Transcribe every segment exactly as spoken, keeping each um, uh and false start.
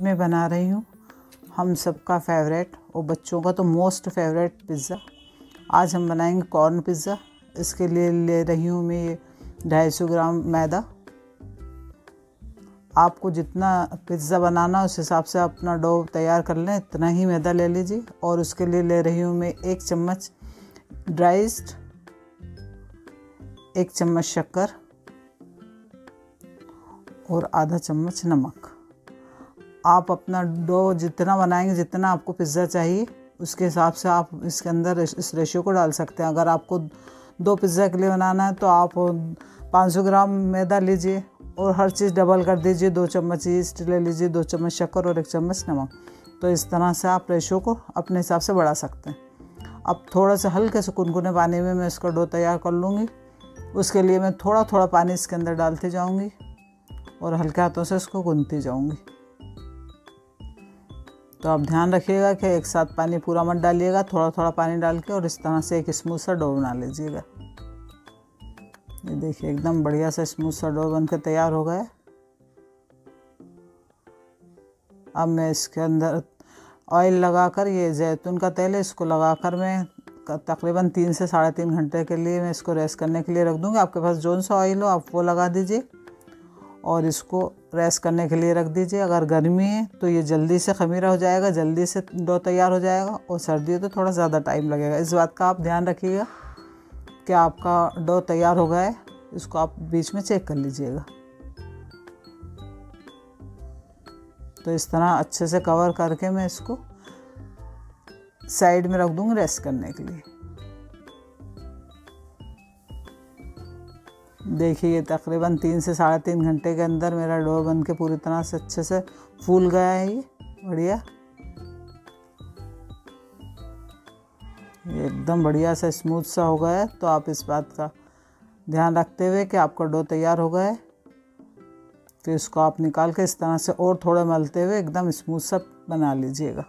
मैं बना रही हूँ हम सबका फेवरेट और बच्चों का तो मोस्ट फेवरेट पिज़्ज़ा। आज हम बनाएंगे कॉर्न पिज़्ज़ा। इसके लिए ले रही हूँ मैं ये ढाई सौ ग्राम मैदा। आपको जितना पिज़्ज़ा बनाना उस हिसाब से अपना डो तैयार कर लें, इतना ही मैदा ले लीजिए। और उसके लिए ले रही हूँ मैं एक चम्मच ड्राई ईस्ट, एक चम्मच शक्कर और आधा चम्मच नमक। आप अपना डो जितना बनाएंगे, जितना आपको पिज़्ज़ा चाहिए उसके हिसाब से आप इसके अंदर इस रेशियो को डाल सकते हैं। अगर आपको दो पिज़्ज़ा के लिए बनाना है तो आप पाँच सौ ग्राम मैदा लीजिए और हर चीज़ डबल कर दीजिए। दो चम्मच ईस्ट ले लीजिए, दो चम्मच शक्कर और एक चम्मच नमक। तो इस तरह से आप रेशियो को अपने हिसाब से बढ़ा सकते हैं। अब थोड़ा सा हल्के से कुनकुने पानी में मैं इसका डो तैयार कर लूँगी। उसके लिए मैं थोड़ा थोड़ा पानी इसके अंदर डालती जाऊँगी और हल्के हाथों से इसको गूंथती जाऊँगी। तो आप ध्यान रखिएगा कि एक साथ पानी पूरा मत डालिएगा, थोड़ा थोड़ा पानी डाल के और इस तरह से एक स्मूथ सा डो बना लीजिएगा। ये देखिए एकदम बढ़िया सा स्मूथ सा डो बनकर तैयार हो गया है। अब मैं इसके अंदर ऑयल लगाकर, ये जैतून का तेल है, इसको लगाकर मैं तकरीबन तीन से साढ़े तीन घंटे के लिए मैं इसको रेस्ट करने के लिए रख दूँगी। आपके पास जौन सा ऑयल हो आप वो लगा दीजिए और इसको रेस्ट करने के लिए रख दीजिए। अगर गर्मी है तो ये जल्दी से खमीरा हो जाएगा, जल्दी से डो तैयार हो जाएगा, और सर्दी है तो थोड़ा ज़्यादा टाइम लगेगा। इस बात का आप ध्यान रखिएगा कि आपका डो तैयार हो गया है। इसको आप बीच में चेक कर लीजिएगा। तो इस तरह अच्छे से कवर करके मैं इसको साइड में रख दूँगी रेस्ट करने के लिए। देखिए तकरीबन तीन से साढ़े तीन घंटे के अंदर मेरा डो बन के पूरी तरह से अच्छे से फूल गया है। ये बढ़िया, ये एकदम बढ़िया सा स्मूथ सा हो गया है। तो आप इस बात का ध्यान रखते हुए कि आपका डो तैयार हो गया है, फिर इसको आप निकाल के इस तरह से और थोड़े मलते हुए एकदम स्मूथ सा बना लीजिएगा।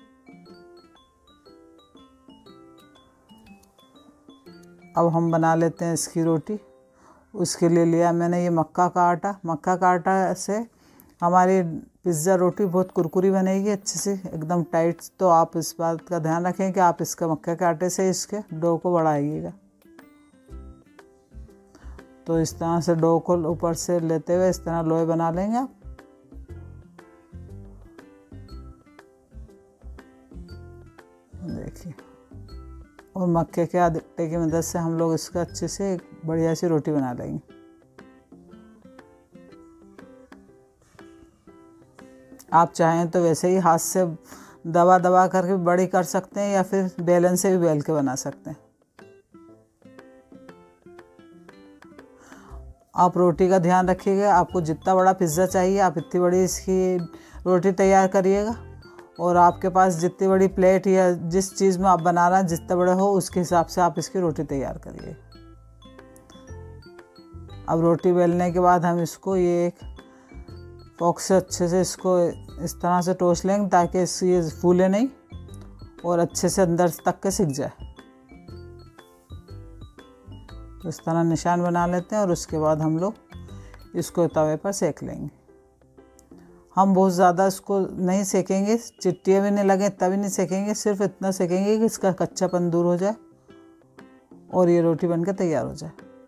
अब हम बना लेते हैं इसकी रोटी। उसके लिए लिया मैंने ये मक्का का आटा। मक्का का आटा से हमारी पिज़्ज़ा रोटी बहुत कुरकुरी बनेगी, अच्छे से एकदम टाइट। तो आप इस बात का ध्यान रखें कि आप इसका मक्का के आटे से इसके डो को बढ़ाइएगा। तो इस तरह से डो को ऊपर से लेते हुए इस तरह लोई बना लेंगे आप। देखिए, और मक्के के आटे की मदद से हम लोग इसका अच्छे से एक बढ़िया सी रोटी बना लेंगे। आप चाहें तो वैसे ही हाथ से दबा दबा करके बड़ी कर सकते हैं या फिर बेलन से भी बेल के बना सकते हैं। आप रोटी का ध्यान रखिएगा, आपको जितना बड़ा पिज़्ज़ा चाहिए आप इतनी बड़ी इसकी रोटी तैयार करिएगा। और आपके पास जितनी बड़ी प्लेट या जिस चीज़ में आप बना रहे हैं जितना बड़ा हो उसके हिसाब से आप इसकी रोटी तैयार करिए। अब रोटी बेलने के बाद हम इसको ये एक फोक से अच्छे से इसको इस तरह से टोस्ट लेंगे ताकि ये फूले नहीं और अच्छे से अंदर तक के सिक जाए। तो इस तरह निशान बना लेते हैं और उसके बाद हम लोग इसको तवे पर सेक लेंगे। हम बहुत ज़्यादा इसको नहीं सेकेंगे, चिट्टियाँ भी नहीं लगे तभी नहीं सेकेंगे, सिर्फ इतना सेकेंगे कि इसका कच्चापन दूर हो जाए और ये रोटी बनकर तैयार हो जाए।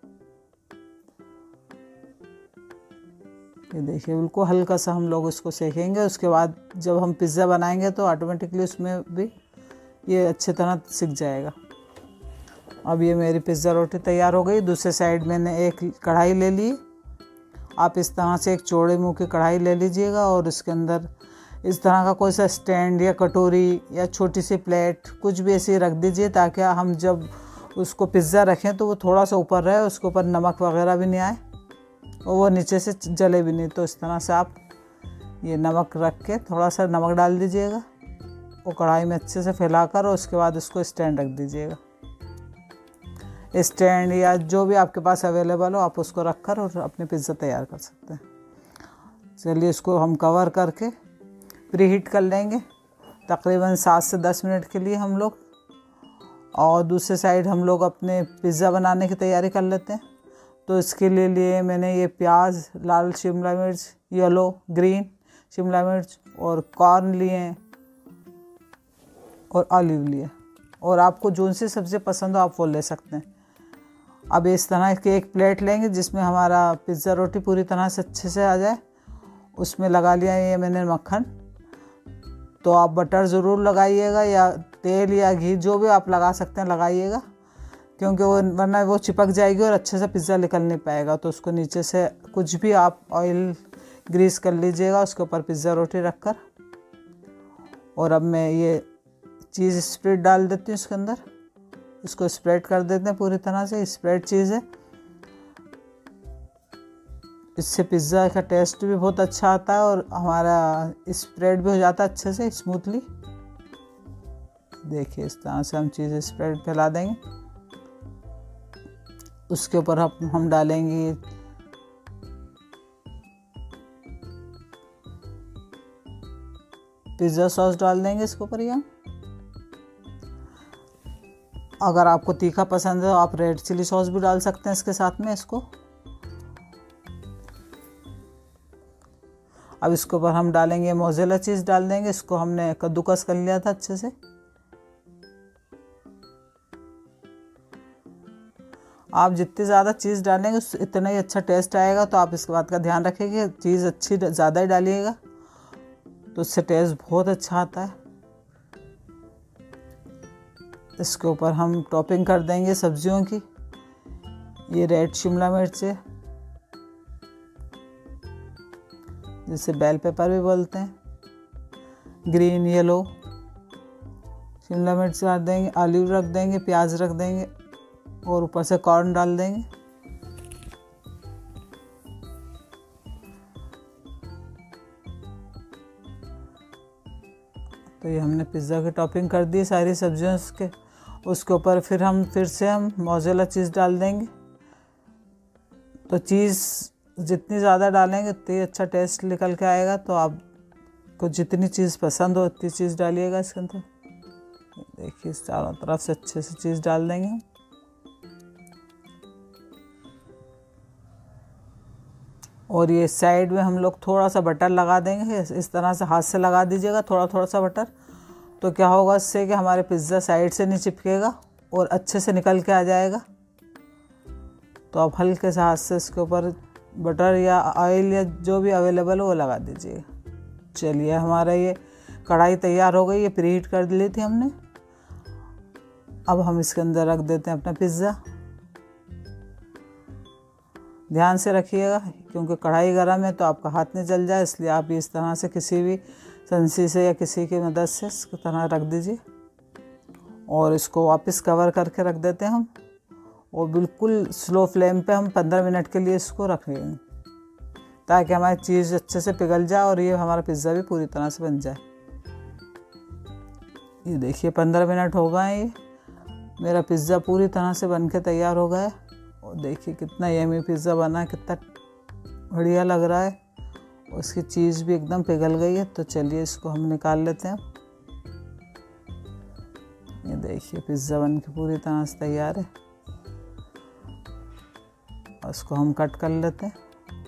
ये देखिए बिल्कुल हल्का सा हम लोग इसको सेकेंगे। उसके बाद जब हम पिज़्ज़ा बनाएंगे तो ऑटोमेटिकली उसमें भी ये अच्छी तरह सिक जाएगा। अब ये मेरी पिज़्ज़ा रोटी तैयार हो गई। दूसरे साइड मैंने एक कढ़ाई ले ली। आप इस तरह से एक चौड़े मुंह की कढ़ाई ले लीजिएगा और इसके अंदर इस तरह का कोई सा स्टैंड या कटोरी या छोटी सी प्लेट कुछ भी ऐसी रख दीजिए ताकि हम जब उसको पिज़्ज़ा रखें तो वो थोड़ा सा ऊपर रहे, उसके ऊपर नमक वगैरह भी नहीं आए और वो नीचे से जले भी नहीं। तो इस तरह से आप ये नमक रख के थोड़ा सा नमक डाल दीजिएगा और कढ़ाई में अच्छे से फैलाकर और उसके बाद इसको स्टैंड रख दीजिएगा। स्टैंड या जो भी आपके पास अवेलेबल हो आप उसको रखकर और अपने पिज़्ज़ा तैयार कर सकते हैं। चलिए इसको हम कवर करके प्री हीट कर लेंगे तकरीबन सात से दस मिनट के लिए हम लोग। और दूसरे साइड हम लोग अपने पिज़्ज़ा बनाने की तैयारी कर लेते हैं। तो इसके लिए लिए मैंने ये प्याज, लाल शिमला मिर्च, येलो, ग्रीन शिमला मिर्च और कॉर्न लिए हैं और ऑलिव लिए। और आपको जो सी सब्ज़ी पसंद हो आप वो ले सकते हैं। अब इस तरह की एक प्लेट लेंगे जिसमें हमारा पिज़्ज़ा रोटी पूरी तरह से अच्छे से आ जाए। उसमें लगा लिया ये मैंने मक्खन। तो आप बटर ज़रूर लगाइएगा या तेल या घी जो भी आप लगा सकते हैं लगाइएगा, क्योंकि वो वरना वो चिपक जाएगी और अच्छे से पिज़्ज़ा निकल नहीं पाएगा। तो उसको नीचे से कुछ भी आप ऑयल ग्रीस कर लीजिएगा उसके ऊपर पिज़्ज़ा रोटी रख कर। और अब मैं ये चीज़ स्प्रेड डाल देती हूँ इसके अंदर। इसको स्प्रेड कर देते हैं पूरी तरह से। स्प्रेड चीज़ है, इससे पिज़्ज़ा का टेस्ट भी बहुत अच्छा आता है और हमारा स्प्रेड भी हो जाता है अच्छे से स्मूथली। देखिए इस तरह से हम चीज़ स्प्रेड फैला देंगे। उसके ऊपर हम हम डालेंगे पिज़्ज़ा सॉस डाल देंगे इसके ऊपर। या अगर आपको तीखा पसंद है तो आप रेड चिली सॉस भी डाल सकते हैं इसके साथ में इसको। अब इसके ऊपर हम डालेंगे मोज़रेला चीज़ डाल देंगे। इसको हमने कद्दूकस कर लिया था अच्छे से। आप जितनी ज़्यादा चीज़ डालेंगे इतना ही अच्छा टेस्ट आएगा। तो आप इसके बात का ध्यान रखिए चीज़ अच्छी ज़्यादा ही डालिएगा तो उससे टेस्ट बहुत अच्छा आता है। इसके ऊपर हम टॉपिंग कर देंगे सब्जियों की। ये रेड शिमला मिर्च है जिसे बेल पेपर भी बोलते हैं, ग्रीन येलो शिमला मिर्च डाल देंगे, ऑलिव रख देंगे, प्याज रख देंगे और ऊपर से कॉर्न डाल देंगे। तो ये हमने पिज़्ज़ा की टॉपिंग कर दी सारी सब्जियों के। उसके ऊपर फिर हम फिर से हम मोज़रेला चीज़ डाल देंगे। तो चीज़ जितनी ज़्यादा डालेंगे उतनी अच्छा टेस्ट निकल के आएगा। तो आपको जितनी चीज़ पसंद हो उतनी चीज़ डालिएगा इसके अंदर। देखिए इस चारों तरफ से अच्छे से चीज़ डाल देंगे हम। और ये साइड में हम लोग थोड़ा सा बटर लगा देंगे। इस तरह से हाथ से लगा दीजिएगा थोड़ा थोड़ा सा बटर। तो क्या होगा इससे कि हमारे पिज़्ज़ा साइड से नहीं चिपकेगा और अच्छे से निकल के आ जाएगा। तो आप हल्के से हाथ से इसके ऊपर बटर या ऑयल या जो भी अवेलेबल हो वो लगा दीजिएगा। चलिए हमारा ये कढ़ाई तैयार हो गई। ये प्रीहीट कर ली थी हमने। अब हम इसके अंदर रख देते हैं अपना पिज़्ज़ा। ध्यान से रखिएगा क्योंकि कढ़ाई गर्म है तो आपका हाथ नहीं जल जाए, इसलिए आप इस तरह से किसी भी संसी से या किसी की मदद से इसकी तरह रख दीजिए। और इसको वापस कवर करके रख देते हैं हम। और बिल्कुल स्लो फ्लेम पे हम पंद्रह मिनट के लिए इसको रखेंगे ताकि हमारी चीज़ अच्छे से पिघल जाए और ये हमारा पिज़्ज़ा भी पूरी तरह से बन जाए। ये देखिए पंद्रह मिनट हो गए। ये मेरा पिज़्ज़ा पूरी तरह से बन के तैयार हो गया है। और देखिए कितना यमी पिज़्ज़ा बना है, कितना बढ़िया लग रहा है। उसकी चीज़ भी एकदम पिघल गई है। तो चलिए इसको हम निकाल लेते हैं। ये देखिए पिज़्ज़ा बन के पूरी तरह से तैयार है। और इसको हम कट कर लेते हैं।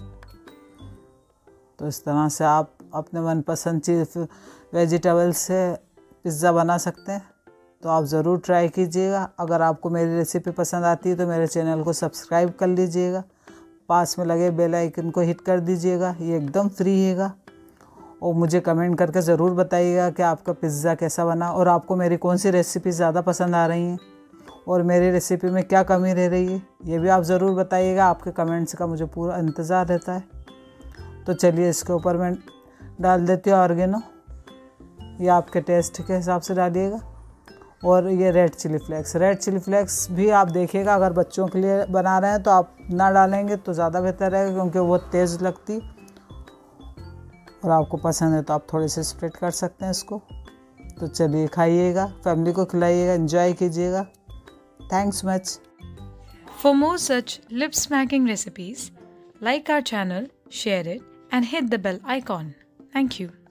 तो इस तरह से आप अपने मनपसंद चीज़ वेजिटेबल से पिज़्ज़ा बना सकते हैं। तो आप ज़रूर ट्राई कीजिएगा। अगर आपको मेरी रेसिपी पसंद आती है तो मेरे चैनल को सब्सक्राइब कर लीजिएगा। पास में लगे बेल आइकन को हिट कर दीजिएगा। ये एकदम फ्री हैगा। और मुझे कमेंट करके ज़रूर बताइएगा कि आपका पिज़्ज़ा कैसा बना और आपको मेरी कौन सी रेसिपी ज़्यादा पसंद आ रही हैं और मेरी रेसिपी में क्या कमी रह रही है, ये भी आप ज़रूर बताइएगा। आपके कमेंट्स का मुझे पूरा इंतज़ार रहता है। तो चलिए इसके ऊपर मैं डाल देती हूँ ऑर्गेनो। ये आपके टेस्ट के हिसाब से डालिएगा। और ये red chilli flakes red chilli flakes भी आप देखिएगा। अगर बच्चों के लिए बना रहे हैं तो आप ना डालेंगे तो ज़्यादा बेहतर रहेगा क्योंकि वो तेज़ लगती। और आपको पसंद है तो आप थोड़े से स्प्रेड कर सकते हैं इसको। तो चलिए खाइएगा, फैमिली को खिलाइएगा, एंजॉय कीजिएगा। Thanks much. For more such lip-smacking recipes, like our channel, share it, and hit the bell icon. Thank you.